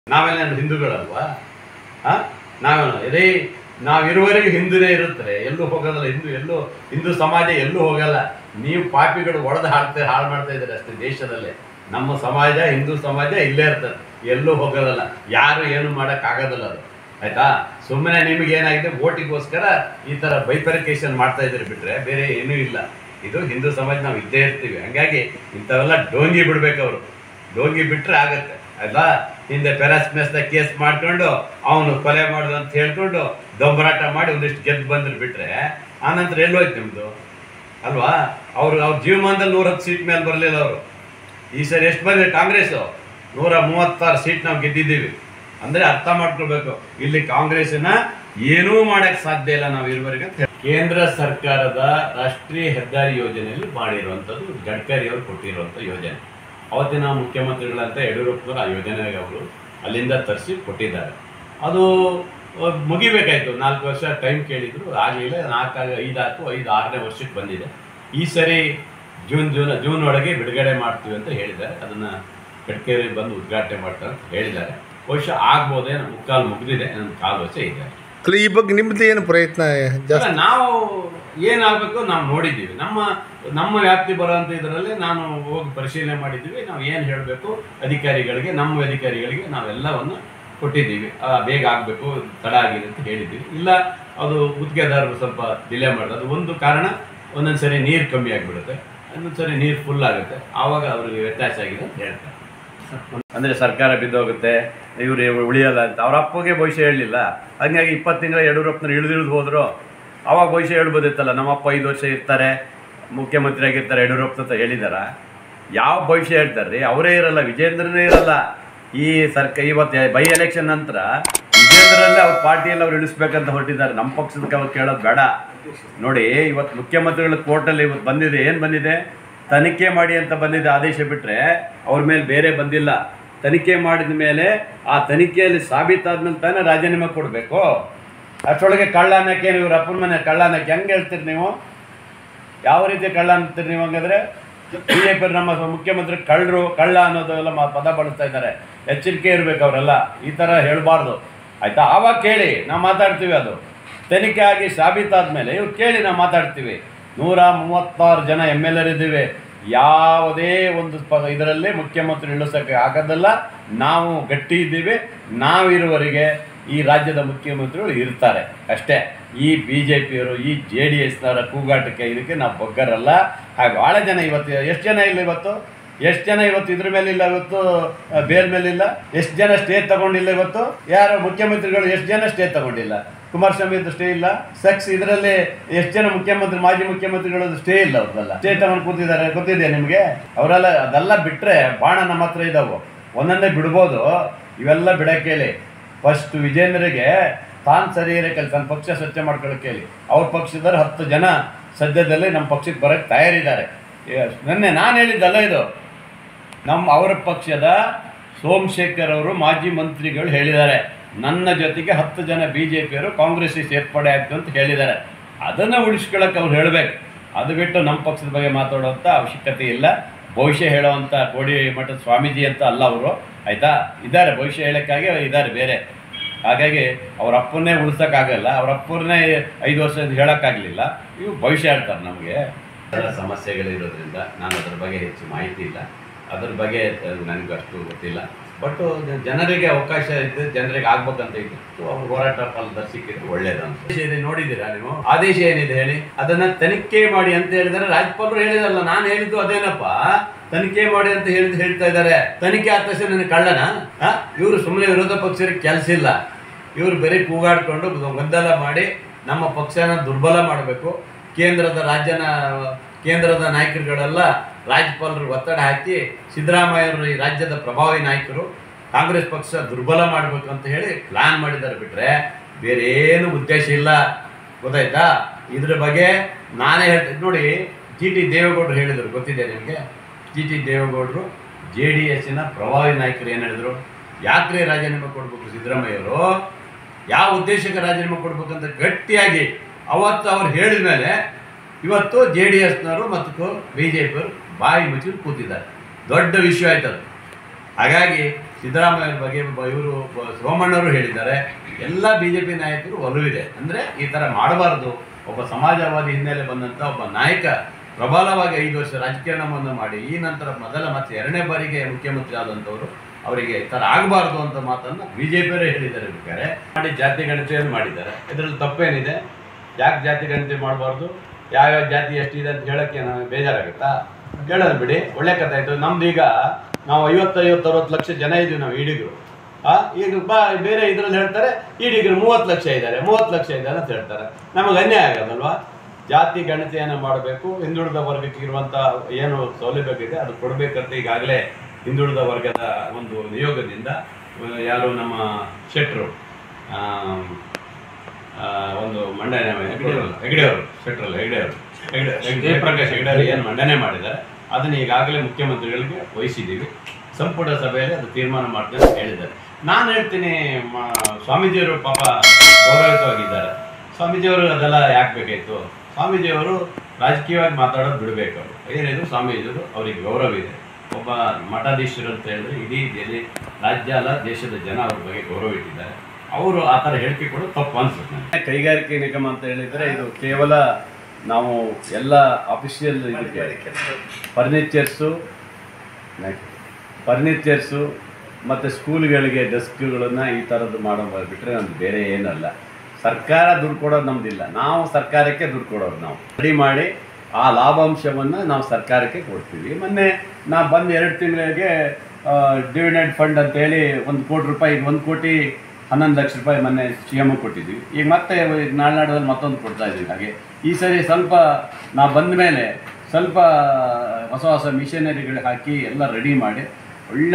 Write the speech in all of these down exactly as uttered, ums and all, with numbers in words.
ನಾವೆಲ್ಲ ಹಿಂದೂಗಳಲ್ವಾ? ಆ ನಾವೇನು ಇದೇ ನಾವಿರುವವರೆಗೂ ಹಿಂದೂನೇ ಇರುತ್ತಾರೆ, ಎಲ್ಲೂ ಹೋಗೋದಲ್ಲ. ಹಿಂದೂ ಎಲ್ಲೂ ಹಿಂದೂ ಸಮಾಜ ಎಲ್ಲೂ ಹೋಗಲ್ಲ. ನೀವು ಪಾಪಿಗಳು ಒಡೆದು ಹಾಡ್ತಾ ಹಾಳು ಮಾಡ್ತಾ ಇದ್ದಾರೆ ಅಷ್ಟೇ ದೇಶದಲ್ಲೇ. ನಮ್ಮ ಸಮಾಜ ಹಿಂದೂ ಸಮಾಜ ಇಲ್ಲೇ ಇರ್ತದೆ, ಎಲ್ಲೂ ಹೋಗೋದಲ್ಲ. ಯಾರು ಏನು ಮಾಡೋಕ್ಕಾಗೋದಿಲ್ಲ ಅದು, ಆಯ್ತಾ? ಸುಮ್ಮನೆ ನಿಮಗೆ ಏನಾಗಿದೆ, ಓಟಿಗೋಸ್ಕರ ಈ ಥರ ಬೈಫರ್ಕೇಶನ್ ಮಾಡ್ತಾ ಇದ್ದೀರಿ ಬಿಟ್ರೆ ಬೇರೆ ಏನೂ ಇಲ್ಲ. ಇದು ಹಿಂದೂ ಸಮಾಜ ನಾವು ಇದ್ದೇ ಇರ್ತೀವಿ. ಹಂಗಾಗಿ ಇಂಥವೆಲ್ಲ ಡೋಂಗಿ ಬಿಡ್ಬೇಕು. ಅವರು ಡೋಂಗಿ ಬಿಟ್ಟರೆ ಆಗತ್ತೆ, ಆಯ್ತಾ? ಹಿಂದೆ ಪೆರಾಸ್ಮೆಸ್ನ ಕೇಸ್ ಮಾಡ್ಕೊಂಡು ಅವನು ಕೊಲೆ ಮಾಡೋದು ಅಂತ ಹೇಳ್ಕೊಂಡು ದೊಂಬರಾಟ ಮಾಡಿ ಒಂದಿಷ್ಟು ಗೆದ್ದು ಬಂದ್ರೆ ಬಿಟ್ರೆ ಆನಂತರ ಎಲ್ಲೋಯ್ತು ನಿಮ್ಮದು, ಅಲ್ವಾ? ಅವರು ಅವ್ರ ಜೀವಮಾನದಲ್ಲಿ ನೂರ ಹತ್ತು ಸೀಟ್ ಮೇಲೆ ಬರಲಿಲ್ಲ ಅವರು. ಈ ಸರಿ ಎಷ್ಟು ಬಂದಿದೆ ಕಾಂಗ್ರೆಸ್ಸು? ನೂರ ಮೂವತ್ತಾರು ಸೀಟ್ ನಾವು ಗೆದ್ದಿದ್ದೀವಿ. ಅಂದರೆ ಅರ್ಥ ಮಾಡ್ಕೊಳ್ಬೇಕು, ಇಲ್ಲಿ ಕಾಂಗ್ರೆಸ್ಸಿನ ಏನೂ ಮಾಡೋಕ್ಕೆ ಸಾಧ್ಯ ಇಲ್ಲ ನಾವು ಇರುವವರೆಗೆ ಅಂತ. ಕೇಂದ್ರ ಸರ್ಕಾರದ ರಾಷ್ಟ್ರೀಯ ಹೆದ್ದಾರಿ ಯೋಜನೆಯಲ್ಲಿ ಮಾಡಿರುವಂಥದ್ದು ಗಡ್ಕರಿ ಅವರು ಕೊಟ್ಟಿರುವಂಥ ಯೋಜನೆ. ಅವತ್ತಿನ ಮುಖ್ಯಮಂತ್ರಿಗಳಂತ ಯಡಿಯೂರಪ್ಪನವರು ಆ ಯೋಜನೆಗೆ ಅವರು ಅಲ್ಲಿಂದ ತರಿಸಿ ಕೊಟ್ಟಿದ್ದಾರೆ. ಅದು ಮುಗಿಬೇಕಾಯಿತು, ನಾಲ್ಕು ವರ್ಷ ಟೈಮ್ ಕೇಳಿದ್ರು, ಆಗಲಿಲ್ಲ. ನಾಲ್ಕು ಐದು ಆಯ್ತು, ಐದು ಆರನೇ ವರ್ಷಕ್ಕೆ ಬಂದಿದೆ. ಈ ಸರಿ ಜೂನ್ ಜೂನ್ ಜೂನ್ ಒಳಗೆ ಬಿಡುಗಡೆ ಮಾಡ್ತೀವಿ ಅಂತ ಹೇಳಿದ್ದಾರೆ. ಅದನ್ನು ಗಡ್ಕರಿ ಬಂದು ಉದ್ಘಾಟನೆ ಮಾಡ್ತಾರೆ ಅಂತ ಹೇಳಿದ್ದಾರೆ. ಬಹುಶಃ ಆಗ್ಬೋದೇ, ಮುಕ್ಕಾಲು ಮುಗಿದಿದೆ, ನನ್ನ ಕಾಲು ವರ್ಷ ಇದೆ. ಅಲ್ಲ, ಈ ಬಗ್ಗೆ ನಿಮ್ಮದು ಏನು ಪ್ರಯತ್ನ? ನಾವು ಏನಾಗಬೇಕು ನಾವು ನೋಡಿದ್ದೀವಿ. ನಮ್ಮ ನಮ್ಮ ವ್ಯಾಪ್ತಿ ಬರೋಂಥ ಇದರಲ್ಲಿ ನಾನು ಹೋಗಿ ಪರಿಶೀಲನೆ ಮಾಡಿದ್ದೀವಿ. ನಾವು ಏನು ಹೇಳಬೇಕು ಅಧಿಕಾರಿಗಳಿಗೆ, ನಮ್ಮ ಅಧಿಕಾರಿಗಳಿಗೆ ನಾವೆಲ್ಲವನ್ನು ಕೊಟ್ಟಿದ್ದೀವಿ. ಬೇಗ ಆಗಬೇಕು, ತಡ ಆಗಿದೆ ಅಂತ ಹೇಳಿದ್ದೀವಿ. ಇಲ್ಲ ಅದು ಗುತ್ತಿಗೆದಾರರು ಸ್ವಲ್ಪ ಡಿಲೇ ಮಾಡೋದು, ಅದು ಒಂದು ಕಾರಣ. ಒಂದೊಂದು ಸರಿ ನೀರು ಕಮ್ಮಿ ಆಗಿಬಿಡುತ್ತೆ, ಇನ್ನೊಂದು ಸರಿ ನೀರು ಫುಲ್ ಆಗುತ್ತೆ, ಆವಾಗ ಅವ್ರಿಗೆ ವ್ಯತ್ಯಾಸ ಆಗಿದೆ ಅಂತ ಹೇಳ್ತಾರೆ. ಅಂದರೆ ಸರ್ಕಾರ ಬಿದ್ದೋಗುತ್ತೆ, ಇವರು ಉಳಿಯಲ್ಲ ಅಂತ ಅವ್ರ ಅಪ್ಪಗೆ ಭವಿಷ್ಯ ಹೇಳಲಿಲ್ಲ. ಹಾಗಾಗಿ ಇಪ್ಪತ್ತು ತಿಂಗಳ ಯಡಿಯೂರಪ್ಪನವ್ರು ಇಳಿದಿಳಿದು ಹೋದರು. ಅವಾಗ ಭವಿಷ್ಯ ಹೇಳ್ಬೋದಿತ್ತಲ್ಲ, ನಮ್ಮಪ್ಪ ಐದು ವರ್ಷ ಇರ್ತಾರೆ, ಮುಖ್ಯಮಂತ್ರಿ ಆಗಿರ್ತಾರೆ ಯಡಿಯೂರಪ್ಪ ಅಂತ ಹೇಳಿದಾರ? ಯಾವ ಭವಿಷ್ಯ ಹೇಳ್ತಾರೆ ರೀ? ಅವರೇ ಇರಲ್ಲ, ವಿಜಯೇಂದ್ರನೇ ಇರಲ್ಲ. ಈ ಸರ್ಕಾರ ಇವತ್ತು ಬೈ ಎಲೆಕ್ಷನ್ ನಂತರ ವಿಜಯೇಂದ್ರಲ್ಲೇ ಅವ್ರ ಪಾರ್ಟಿಯಲ್ಲಿ ಅವ್ರು ಇಳಿಸ್ಬೇಕಂತ ಹೊರಟಿದ್ದಾರೆ. ನಮ್ಮ ಪಕ್ಷದಕ್ಕೆ ಅವ್ರು ಕೇಳೋದು ಬೇಡ. ನೋಡಿ, ಇವತ್ತು ಮುಖ್ಯಮಂತ್ರಿಗಳ ಕೋರ್ಟಲ್ಲಿ ಇವತ್ತು ಬಂದಿದೆ, ಏನು ಬಂದಿದೆ? ತನಿಖೆ ಮಾಡಿ ಅಂತ ಬಂದಿದೆ ಆದೇಶ, ಬಿಟ್ಟರೆ ಅವ್ರ ಮೇಲೆ ಬೇರೆ ಬಂದಿಲ್ಲ. ತನಿಖೆ ಮಾಡಿದ ಮೇಲೆ ಆ ತನಿಖೆಯಲ್ಲಿ ಸಾಬೀತಾದ್ಮೇಲೆ ತಾನೇ ರಾಜೀನಾಮೆ ಕೊಡಬೇಕು. ಅಷ್ಟರೊಳಗೆ ಕಳ್ಳ ಅನ್ನೋಕ್ಕೆ ಇವ್ರ ಅಪ್ಪನ ಮನೆ ಕಳ್ಳ ಅನ್ನೋಕ್ಕೆ ಹೆಂಗೆ ಹೇಳ್ತೀರಿ ನೀವು? ಯಾವ ರೀತಿ ಕಳ್ಳ ಅಂತೀರಿ ನೀವು? ಹಂಗಾದ್ರೆ ಬಿ ಜೆ ಪಿ ನಮ್ಮ ಮುಖ್ಯಮಂತ್ರಿ ಕಳ್ಳರು, ಕಳ್ಳ ಅನ್ನೋದೆಲ್ಲ ಪದ ಬಳಸ್ತಾ ಇದ್ದಾರೆ. ಎಚ್ಚರಿಕೆ ಇರಬೇಕು ಅವರೆಲ್ಲ, ಈ ಥರ ಹೇಳಬಾರ್ದು, ಆಯಿತಾ? ಆವಾಗ ಕೇಳಿ, ನಾವು ಮಾತಾಡ್ತೀವಿ. ಅದು ತನಿಖೆ ಆಗಿ ಸಾಬೀತಾದ ಮೇಲೆ ಇವ್ರು ಕೇಳಿ ನಾವು ಮಾತಾಡ್ತೀವಿ. ನೂರ ಮೂವತ್ತಾರು ಜನ ಎಮ್ ಎಲ್ ಎರ್ ಇದ್ದೀವಿ. ಯಾವುದೇ ಒಂದು ಪ ಇದರಲ್ಲಿ ಮುಖ್ಯಮಂತ್ರಿ ಇಳಿಸೋಕ್ಕೆ ಆಗೋದಲ್ಲ. ನಾವು ಗಟ್ಟಿ ಇದ್ದೀವಿ. ನಾವಿರುವವರೆಗೆ ಈ ರಾಜ್ಯದ ಮುಖ್ಯಮಂತ್ರಿಗಳು ಇರ್ತಾರೆ ಅಷ್ಟೇ. ಈ ಬಿ ಜೆ ಪಿಯವರು, ಈ ಜೆ ಡಿ ಎಸ್ನವರ ಕೂಗಾಟಕ್ಕೆ ಇದಕ್ಕೆ ನಾವು ಬಗ್ಗರಲ್ಲ. ಹಾಗೆ ಭಾಳ ಜನ ಇವತ್ತು ಎಷ್ಟು ಜನ ಇಲ್ಲ, ಇವತ್ತು ಎಷ್ಟು ಜನ ಇವತ್ತು ಇದ್ರ ಮೇಲಿಲ್ಲ, ಇವತ್ತು ಬೇಲ್ ಮೇಲಿಲ್ಲ. ಎಷ್ಟು ಜನ ಸ್ಟೇ ತಗೊಂಡಿಲ್ಲ ಇವತ್ತು? ಯಾರು ಮುಖ್ಯಮಂತ್ರಿಗಳು ಎಷ್ಟು ಜನ ಸ್ಟೇ ತಗೊಂಡಿಲ್ಲ? ಕುಮಾರಸ್ವಾಮಿ ಅದು ಸ್ಟೇ ಇಲ್ಲ. ಸೆಕ್ಸ್ ಇದರಲ್ಲಿ ಎಷ್ಟು ಜನ ಮುಖ್ಯಮಂತ್ರಿ, ಮಾಜಿ ಮುಖ್ಯಮಂತ್ರಿಗಳದ್ದು ಸ್ಟೇ ಇಲ್ಲ. ಅವ್ರದ್ದೆಲ್ಲ ಸ್ಟೇ ತಗೊಂಡು ಕೂತಿದ್ದಾರೆ, ಗೊತ್ತಿದೆಯಾ ನಿಮಗೆ? ಅವರೆಲ್ಲ ಅದೆಲ್ಲ ಬಿಟ್ಟರೆ ಬಾಣ ನಮ್ಮ ಹತ್ರ ಇದ್ದಾವೆ, ಒಂದೊಂದೇ ಬಿಡ್ಬೋದು. ಇವೆಲ್ಲ ಬಿಡೋಕ್ಕೇಳಿ ಫಸ್ಟ್ ವಿಜೇಂದ್ರಿಗೆ ತಾನು ಸರಿ ಇರೋಕ್ಕೇಳಿ, ತನ್ನ ಪಕ್ಷ ಸ್ವಚ್ಛ ಮಾಡ್ಕೊಳ್ಳೋಕೆ ಹೇಳಿ. ಅವ್ರ ಪಕ್ಷದವ್ರು ಹತ್ತು ಜನ ಸದ್ಯದಲ್ಲಿ ನಮ್ಮ ಪಕ್ಷಕ್ಕೆ ಬರೋಕ್ಕೆ ತಯಾರಿದ್ದಾರೆ. ನೆನ್ನೆ ನಾನು ಹೇಳಿದ್ದಲ್ಲ ಇದು, ನಮ್ಮ ಅವರ ಪಕ್ಷದ ಸೋಮಶೇಖರ್ ಅವರು ಮಾಜಿ ಮಂತ್ರಿಗಳು ಹೇಳಿದ್ದಾರೆ, ನನ್ನ ಜೊತೆಗೆ ಹತ್ತು ಜನ ಬಿ ಜೆ ಪಿಯವರು ಕಾಂಗ್ರೆಸ್ಸಿಗೆ ಸೇರ್ಪಡೆ ಆಗ್ತು ಅಂತ ಹೇಳಿದ್ದಾರೆ. ಅದನ್ನು ಉಳಿಸ್ಕೊಳ್ಳೋಕೆ ಅವ್ರು ಹೇಳಬೇಕು. ಅದು ಬಿಟ್ಟು ನಮ್ಮ ಪಕ್ಷದ ಬಗ್ಗೆ ಮಾತಾಡೋವಂಥ ಅವಶ್ಯಕತೆ ಇಲ್ಲ. ಭವಿಷ್ಯ ಹೇಳೋವಂಥ ಕೋಡಿ ಮಠದ ಸ್ವಾಮೀಜಿ ಅಂತ ಅಲ್ಲ ಅವರು, ಆಯಿತಾ? ಇದ್ದಾರೆ, ಭವಿಷ್ಯ ಹೇಳೋಕ್ಕಾಗಿ ಇದ್ದಾರೆ ಬೇರೆ. ಹಾಗಾಗಿ ಅವ್ರ ಅಪ್ಪನ್ನೇ ಉಳಿಸೋಕ್ಕಾಗಲ್ಲ, ಅವ್ರ ಅಪ್ಪನ್ನೇ ಐದು ವರ್ಷ ಹೇಳೋಕ್ಕಾಗಲಿಲ್ಲ. ಇವು ಭವಿಷ್ಯ ಹೇಳ್ತಾರೆ ನಮಗೆ. ಸಮಸ್ಯೆಗಳಿರೋದ್ರಿಂದ ನಾನು ಅದ್ರ ಬಗ್ಗೆ ಹೆಚ್ಚು ಮಾಹಿತಿ ಇಲ್ಲ, ಅದ್ರ ಬಗ್ಗೆ ನನಗೂ ಅಷ್ಟು ಗೊತ್ತಿಲ್ಲ. ಬಟ್ ಜನರಿಗೆ ಅವಕಾಶ ಇದ್ದು ಜನರಿಗೆ ಆಗ್ಬೇಕಂತ ಇತ್ತು, ಅವ್ರು ಹೋರಾಟ ಫಲದ ಸಿಕ್ಕಿದ್ದು ಒಳ್ಳೇದು ಅಂತ. ಆದೇಶ ಇದೆ, ನೋಡಿದ್ದೀರಾ ನೀವು? ಆದೇಶ ಏನಿದೆ ಹೇಳಿ? ಅದನ್ನ ತನಿಖೆ ಮಾಡಿ ಅಂತ ಹೇಳಿದರೆ ರಾಜ್ಯಪಾಲರು ಹೇಳಿದಲ್ಲ, ನಾನು ಹೇಳಿದ್ದು ಅದೇನಪ್ಪ, ತನಿಖೆ ಮಾಡಿ ಅಂತ ಹೇಳಿದ್ ಹೇಳ್ತಾ ಇದ್ದಾರೆ. ತನಿಖೆ ಆದ ತಕ್ಷಣ ನನಗೆ ಕಳ್ಳನ? ಇವರು ಸುಮ್ಮನೆ ವಿರೋಧ ಪಕ್ಷರಿಗೆ ಕೆಲಸ ಇಲ್ಲ. ಇವರು ಬರೀ ಕೂಗಾಡ್ಕೊಂಡು ಗೊಂದಲ ಮಾಡಿ ನಮ್ಮ ಪಕ್ಷನ ದುರ್ಬಲ ಮಾಡಬೇಕು. ಕೇಂದ್ರದ ರಾಜ್ಯನ ಕೇಂದ್ರದ ನಾಯಕರುಗಳೆಲ್ಲ ರಾಜ್ಯಪಾಲರು ಒತ್ತಡ ಹಾಕಿ ಸಿದ್ದರಾಮಯ್ಯವರು ಈ ರಾಜ್ಯದ ಪ್ರಭಾವಿ ನಾಯಕರು ಕಾಂಗ್ರೆಸ್ ಪಕ್ಷ ದುರ್ಬಲ ಮಾಡಬೇಕು ಅಂತ ಹೇಳಿ ಪ್ಲಾನ್ ಮಾಡಿದ್ದಾರೆ, ಬಿಟ್ಟರೆ ಬೇರೆ ಏನು ಉದ್ದೇಶ ಇಲ್ಲ. ಗೊತ್ತಾಯ್ತಾ? ಇದ್ರ ಬಗ್ಗೆ ನಾನೇ ಹೇಳ್ತೀನಿ ನೋಡಿ. ಜಿ ಟಿ ದೇವೇಗೌಡರು ಹೇಳಿದರು, ಗೊತ್ತಿದೆ ನಿಮಗೆ? ಜಿ ಟಿ ದೇವೇಗೌಡರು ಜೆ ಡಿ ಎಸ್ಸಿನ ಪ್ರಭಾವಿ ನಾಯಕರು ಏನು ಹೇಳಿದ್ರು? ಯಾಕ್ರೆ ರಾಜೀನಾಮೆ ಕೊಡಬೇಕು ಸಿದ್ದರಾಮಯ್ಯವರು, ಯಾವ ಉದ್ದೇಶಕ್ಕೆ ರಾಜೀನಾಮೆ ಕೊಡ್ಬೇಕಂತ ಗಟ್ಟಿಯಾಗಿ ಅವತ್ತು ಅವ್ರು ಹೇಳಿದ ಮೇಲೆ ಇವತ್ತು ಜೆ ಡಿ ಎಸ್ನವರು ಮತ್ತು ಬಿ ಜೆ ಪಿಯವರು ಬಾಯಿ ಮುಚ್ಚಿ ಕೂತಿದ್ದಾರೆ. ದೊಡ್ಡ ವಿಷಯ ಆಯ್ತದು. ಹಾಗಾಗಿ ಸಿದ್ದರಾಮಯ್ಯ ಬಗ್ಗೆ ಇವರು ಸೋಮಣ್ಣವರು ಹೇಳಿದ್ದಾರೆ, ಎಲ್ಲ ಬಿ ಜೆ ಪಿ ನಾಯಕರು ಒಲವಿದೆ. ಅಂದರೆ ಈ ಥರ ಮಾಡಬಾರ್ದು. ಒಬ್ಬ ಸಮಾಜವಾದಿ ಹಿನ್ನೆಲೆ ಬಂದಂಥ ಒಬ್ಬ ನಾಯಕ ಪ್ರಬಲವಾಗಿ ಐದು ವರ್ಷ ರಾಜಕಾರಣವನ್ನು ಮಾಡಿ ಈ ನಂತರ ಮೊದಲ ಮತ್ತು ಎರಡನೇ ಬಾರಿಗೆ ಮುಖ್ಯಮಂತ್ರಿ ಆದಂಥವರು, ಅವರಿಗೆ ಈ ಥರ ಆಗಬಾರ್ದು ಅಂತ ಮಾತನ್ನು ಬಿ ಜೆ ಪಿಯವರೇ ಹೇಳಿದ್ದಾರೆ. ಬೇಕಾದ್ರೆ ಮಾಡಿ ಜಾತಿ ಗಣತಿಯನ್ನು ಮಾಡಿದ್ದಾರೆ. ಇದರಲ್ಲಿ ತಪ್ಪೇನಿದೆ? ಯಾಕೆ ಜಾತಿ ಗಣತಿ ಮಾಡಬಾರ್ದು? ಯಾವ್ಯಾವ ಜಾತಿ ಎಷ್ಟಿದೆ ಅಂತ ಹೇಳೋಕ್ಕೆ ನಮಗೆ ಬೇಜಾರಾಗುತ್ತಾ? ಹೇಳೋದು ಬಿಡಿ, ಒಳ್ಳೆ ಕಥೆ ಆಯಿತು. ನಮ್ದು ಈಗ ನಾವು ಐವತ್ತೈವತ್ತು ಅರವತ್ತು ಲಕ್ಷ ಜನ ಇದ್ದೀವಿ ನಾವು ಈಡಿಗರು. ಆ ಈಗ ಬಾ ಬೇರೆ ಇದರಲ್ಲಿ ಹೇಳ್ತಾರೆ ಈಡಿಗರು ಮೂವತ್ತು ಲಕ್ಷ ಇದ್ದಾರೆ ಮೂವತ್ತು ಲಕ್ಷ ಇದ್ದಾರೆ ಅಂತ ಹೇಳ್ತಾರೆ. ನಮಗೆ ಅನ್ಯಾಯ ಆಗೋದಲ್ವಾ? ಜಾತಿ ಗಣತಿಯನ್ನು ಮಾಡಬೇಕು. ಹಿಂದುಳಿದ ವರ್ಗಕ್ಕೆ ಇರುವಂಥ ಏನು ಸೌಲಭ್ಯವಿದೆ ಅದು ಕೊಡಬೇಕಂತ ಈಗಾಗಲೇ ಹಿಂದುಳಿದ ವರ್ಗದ ಒಂದು ನಿಯೋಗದಿಂದ ಯಾರು ನಮ್ಮ ಶೆಟ್ರು ಒಂದು ಮಂಡನೆ ಹೆಗಡೆಯವರು ಹೆಗಡೆಯವರು ಶೆಟ್ರಲ್ಲ ಹೆಗಡೆಯವರು ಹೆಗಡೆ ಜಯಪ್ರಕಾಶ್ ಹೆಗಡೆಯವರು ಏನು ಮಂಡನೆ ಮಾಡಿದ್ದಾರೆ ಅದನ್ನು ಈಗಾಗಲೇ ಮುಖ್ಯಮಂತ್ರಿಗಳಿಗೆ ವಹಿಸಿದ್ದೀವಿ. ಸಂಪುಟ ಸಭೆಯಲ್ಲಿ ಅದು ತೀರ್ಮಾನ ಮಾಡ್ತಾರೆ ಅಂತ ಹೇಳಿದ್ದಾರೆ. ನಾನು ಹೇಳ್ತೀನಿ, ಸ್ವಾಮೀಜಿಯವರು ಪಾಪ ಗೌರವಿತವಾಗಿದ್ದಾರೆ. ಸ್ವಾಮೀಜಿಯವರು ಅದೆಲ್ಲ ಯಾಕೆ ಬೇಕಾಯಿತು? ಸ್ವಾಮೀಜಿಯವರು ರಾಜಕೀಯವಾಗಿ ಮಾತಾಡೋದು ಬಿಡಬೇಕು. ಅವರು ಏನಿದ್ರು ಸ್ವಾಮೀಜಿಯವರು ಅವರಿಗೆ ಗೌರವ ಇದೆ. ಒಬ್ಬ ಮಠಾಧೀಶರು ಅಂತ ಹೇಳಿದ್ರೆ ಇಡೀ ದೇಶ ರಾಜ್ಯ ಅಲ್ಲ ದೇಶದ ಜನ ಅವ್ರ ಬಗ್ಗೆ ಗೌರವ ಇಟ್ಟಿದ್ದಾರೆ. ಅವರು ಆ ಥರ ಹೇಳಿಕೆ ಕೊಡು ತಪ್ಪು ಅನ್ಸುತ್ತೆ ನನಗೆ. ಕೈಗಾರಿಕೆ ನಿಗಮ ಅಂತ ಹೇಳಿದರೆ ಇದು ಕೇವಲ ನಾವು ಎಲ್ಲ ಅಫಿಷಿಯಲ್ ಇದಕ್ಕೆ ಫರ್ನಿಚರ್ಸು ಫರ್ನಿಚರ್ಸು ಮತ್ತು ಸ್ಕೂಲ್ಗಳಿಗೆ ಡೆಸ್ಕ್ಗಳನ್ನು ಈ ಥರದ್ದು ಮಾಡೋ ಬಿಟ್ಟರೆ ನಮ್ದು ಬೇರೆ ಏನಲ್ಲ. ಸರ್ಕಾರ ದುಡ್ಡು ಕೊಡೋದು ನಮ್ಮದಿಲ್ಲ, ನಾವು ಸರ್ಕಾರಕ್ಕೆ ದುಡ್ಡು ಕೊಡೋರು. ನಾವು ರೆಡಿ ಮಾಡಿ ಆ ಲಾಭಾಂಶವನ್ನು ನಾವು ಸರ್ಕಾರಕ್ಕೆ ಕೊಡ್ತೀವಿ. ಮೊನ್ನೆ ನಾ ಬಂದು ಎರಡು ತಿಂಗಳಿಗೆ ಡಿವಿಡೆಂಡ್ ಫಂಡ್ ಅಂತೇಳಿ ಒಂದು ಕೋಟಿ ರೂಪಾಯಿ ಒಂದು ಕೋಟಿ ಹನ್ನೊಂದು ಲಕ್ಷ ರೂಪಾಯಿ ಮೊನ್ನೆ ಸಿ ಎಮ್ ಕೊಟ್ಟಿದ್ದೀವಿ. ಈಗ ಮತ್ತೆ ನಾಳೆ ನಾಡೋದಲ್ಲಿ ಮತ್ತೊಂದು ಕೊಡ್ತಾ ಇದ್ದೀವಿ. ಹಾಗೆ ಈ ಸರಿ ಸ್ವಲ್ಪ ನಾ ಬಂದ ಮೇಲೆ ಸ್ವಲ್ಪ ಹೊಸ ಹೊಸ ಮಿಷನರಿಗಳು ಹಾಕಿ ಎಲ್ಲ ರೆಡಿ ಮಾಡಿ ಒಳ್ಳೆ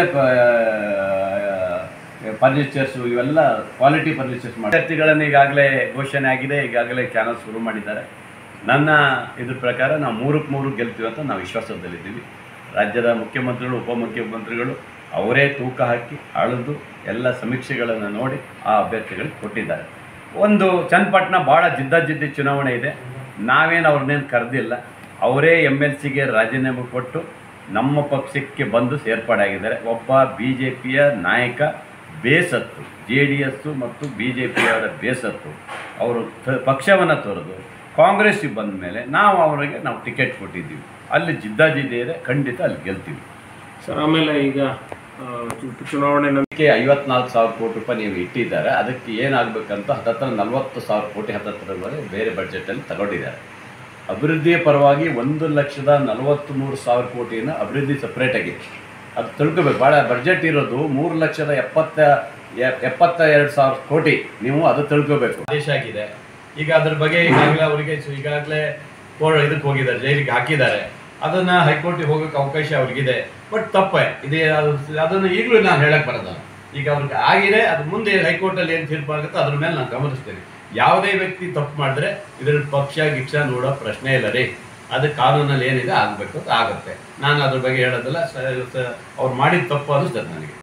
ಫರ್ನಿಚರ್ಸು ಇವೆಲ್ಲ ಕ್ವಾಲಿಟಿ ಫರ್ನಿಚರ್ಸ್ ಮಾಡಿ ವಿದ್ಯಾರ್ಥಿಗಳನ್ನು ಈಗಾಗಲೇ ಘೋಷಣೆ ಆಗಿದೆ. ಈಗಾಗಲೇ ಚಾನಲ್ ಶುರು ಮಾಡಿದ್ದಾರೆ. ನನ್ನ ಇದ್ರ ಪ್ರಕಾರ ನಾವು ಮೂರಕ್ಕೆ ಮೂರು ಗೆಲ್ತೀವಿ ಅಂತ ನಾವು ವಿಶ್ವಾಸದಲ್ಲಿದ್ದೀವಿ. ರಾಜ್ಯದ ಮುಖ್ಯಮಂತ್ರಿಗಳು ಉಪಮುಖ್ಯಮಂತ್ರಿಗಳು ಅವರೇ ತೂಕ ಹಾಕಿ ಅಳೆದು ಎಲ್ಲ ಸಮೀಕ್ಷೆಗಳನ್ನು ನೋಡಿ ಆ ಅಭ್ಯರ್ಥಿಗಳಿಗೆ ಕೊಟ್ಟಿದ್ದಾರೆ. ಒಂದು ಚನ್ನಪಟ್ಟಣ ಭಾಳ ಜಿದ್ದಾಜಿದ್ದಿ ಚುನಾವಣೆ ಇದೆ. ನಾವೇನು ಅವ್ರನ್ನೇನು ಕರೆದಿಲ್ಲ. ಅವರೇ ಎಮ್ ಎಲ್ ಸಿಗೆ ರಾಜೀನಾಮೆ ಕೊಟ್ಟು ನಮ್ಮ ಪಕ್ಷಕ್ಕೆ ಬಂದು ಸೇರ್ಪಡೆಯಾಗಿದ್ದಾರೆ. ಒಬ್ಬ ಬಿ ಜೆ ಪಿಯ ನಾಯಕ ಬೇಸತ್ತು, ಜೆ ಡಿ ಎಸ್ಸು ಮತ್ತು ಬಿ ಜೆ ಪಿಯವರ ಬೇಸತ್ತು ಅವರು ಪಕ್ಷವನ್ನು ತೊರೆದು ಕಾಂಗ್ರೆಸ್ಸಿಗೆ ಬಂದ ಮೇಲೆ ನಾವು ಅವರಿಗೆ ನಾವು ಟಿಕೆಟ್ ಕೊಟ್ಟಿದ್ದೀವಿ. ಅಲ್ಲಿ ಜಿದ್ದಾಜಿದ್ದಿ ಇದೆ, ಖಂಡಿತ ಅಲ್ಲಿ ಗೆಲ್ತೀವಿ ಸರ್. ಆಮೇಲೆ ಈಗ ಚುನಾವಣೆ ನಂಬಿಕೆ ಐವತ್ನಾಲ್ಕು ಸಾವಿರ ಕೋಟಿ ರೂಪಾಯಿ ನೀವು ಇಟ್ಟಿದ್ದಾರೆ. ಅದಕ್ಕೆ ಏನಾಗಬೇಕಂತ ಹತ್ತತ್ರ ನಲ್ವತ್ತು ಸಾವಿರ ಕೋಟಿ ಹತ್ತತ್ರವರೆಗೆ ಬೇರೆ ಬಡ್ಜೆಟಲ್ಲಿ ತಗೊಂಡಿದ್ದಾರೆ. ಅಭಿವೃದ್ಧಿಯ ಪರವಾಗಿ ಒಂದು ಲಕ್ಷದ ನಲವತ್ತ್ಮೂರು ಸಾವಿರ ಕೋಟಿಯನ್ನು ಅಭಿವೃದ್ಧಿ ಸಪ್ರೇಟಾಗಿದೆ. ಅದು ತಿಳ್ಕೊಬೇಕು. ಭಾಳ ಬಡ್ಜೆಟ್ ಇರೋದು ಮೂರು ಲಕ್ಷದ ಎಪ್ಪತ್ತ ಎಪ್ಪತ್ತ ಎರಡು ಸಾವಿರ ಕೋಟಿ. ನೀವು ಅದು ತಿಳ್ಕೊಬೇಕು. ಆದೇಶ ಆಗಿದೆ. ಈಗ ಅದ್ರ ಬಗ್ಗೆ ಈಗಾಗಲೇ ಅವರಿಗೆ ಈಗಾಗಲೇ ಕೋರ್ಟ್ ಇದಕ್ಕೆ ಹೋಗಿದ್ದಾರೆ, ಜೈಲಿಗೆ ಹಾಕಿದ್ದಾರೆ. ಅದನ್ನು ಹೈಕೋರ್ಟಿಗೆ ಹೋಗೋಕ್ಕೆ ಅವಕಾಶ ಅವ್ರಿಗಿದೆ. ಬಟ್ ತಪ್ಪೇ ಇದೆ. ಅದು ಅದನ್ನು ಈಗಲೂ ನಾನು ಹೇಳಕ್ಕೆ ಬರೋದು. ಈಗ ಅವ್ರಿಗೆ ಆಗಿದೆ, ಅದು ಮುಂದೆ ಹೈಕೋರ್ಟಲ್ಲಿ ಏನು ತೀರ್ಪು ಆಗುತ್ತೋ ಅದ್ರ ಮೇಲೆ ನಾನು ಗಮನಿಸ್ತೇನೆ. ಯಾವುದೇ ವ್ಯಕ್ತಿ ತಪ್ಪು ಮಾಡಿದ್ರೆ ಇದರಲ್ಲಿ ಪಕ್ಷ ಗಿಕ್ಷ ನೋಡೋ ಪ್ರಶ್ನೆ ಇಲ್ಲ ರೀ. ಅದು ಕಾನೂನಲ್ಲಿ ಏನಿದೆ ಆಗಬೇಕು ಅಂತ ಆಗುತ್ತೆ. ನಾನು ಅದ್ರ ಬಗ್ಗೆ ಹೇಳೋದಿಲ್ಲ. ಅವ್ರು ಮಾಡಿದ ತಪ್ಪು ಅನ್ನಿಸ್ತದೆ ನನಗೆ.